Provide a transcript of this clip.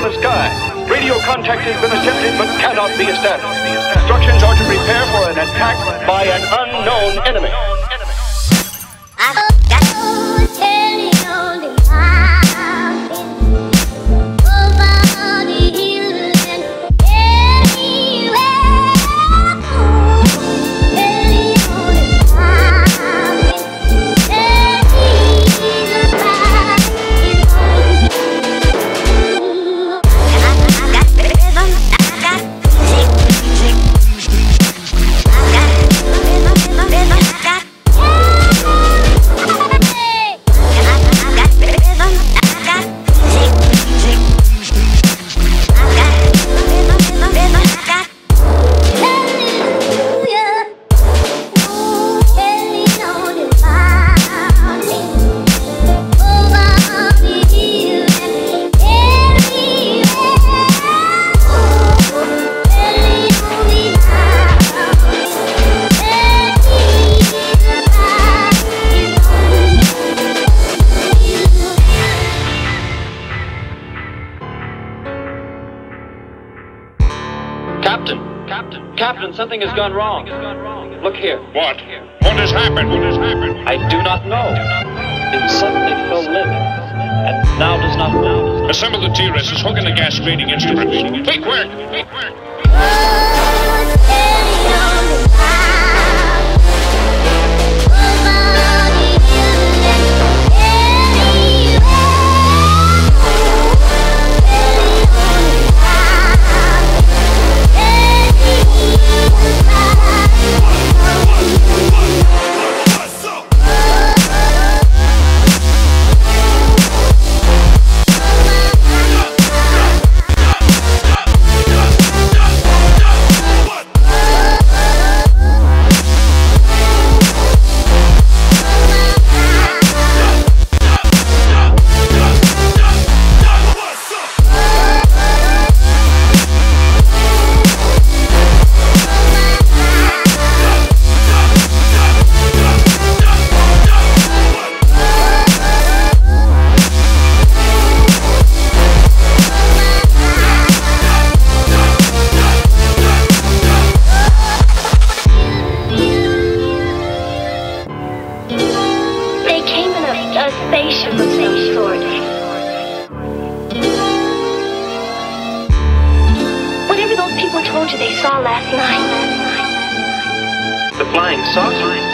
the sky. Radio contact has been attempted but cannot be established. Instructions are to prepare for an attack by an unknown enemy. Captain, something has gone wrong. Look here. What? What has happened? What has happened? I do not know. It suddenly fell limp, and now does not move. Assemble the TRSs, hook in the gas screening instruments. Take work! Take work! Spaceship of some sort. Whatever those people told you they saw last night. The flying saucer?